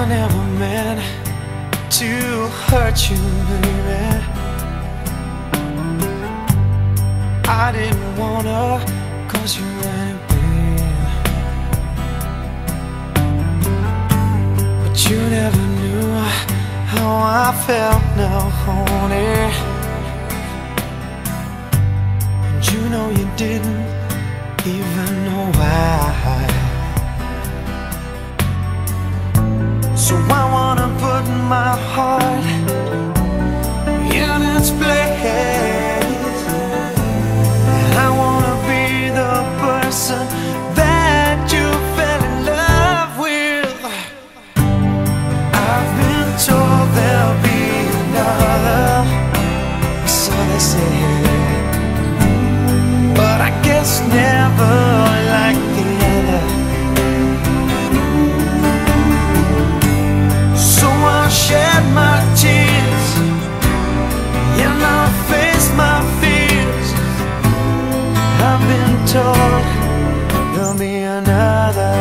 never meant to hurt you, baby. I didn't wanna cause you any pain, but you never knew how I felt now, honey. And you know you didn't even know why. So I wanna put my heart in its place, and I wanna be the person that you fell in love with. I've been told there'll be another, so they say, but I guess never like the other. So I shed my tears and I face my fears. I've been told there'll be another.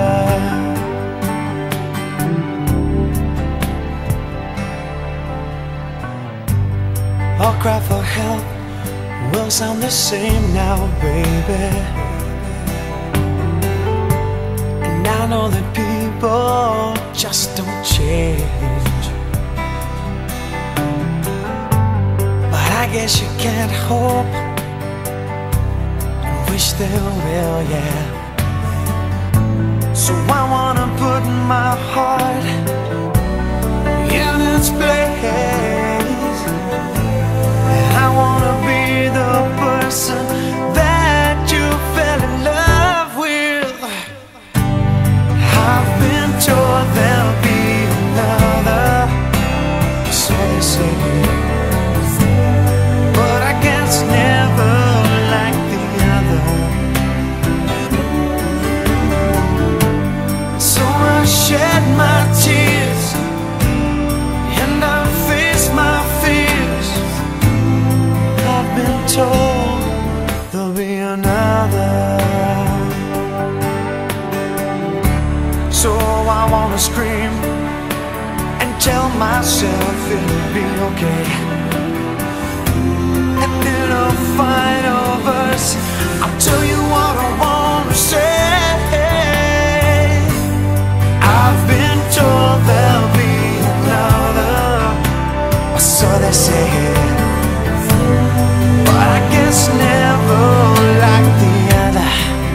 I'll cry for help will sound the same now, baby. And I know that people just don't change, but I guess you can't hope and wish they will, yeah. So I wanna put my heart in its place, and I wanna be the person that you fell in love with. I've been told there'll be another, so they say, but I guess never like the other. So I shed my tears and I face my fears. I've been told there'll be another. So I wanna scream and tell myself it'll be okay, and in a final verse I'll tell you what I wanna say. I've been told there'll be another, so they say, but I guess never like the other.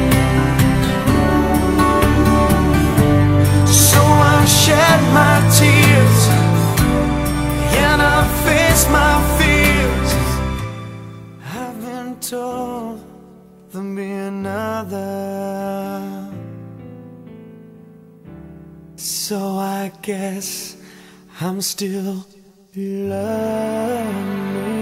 So I shed my tears and I face my fears. I've been told there'll be another, so I guess I'm still loving me.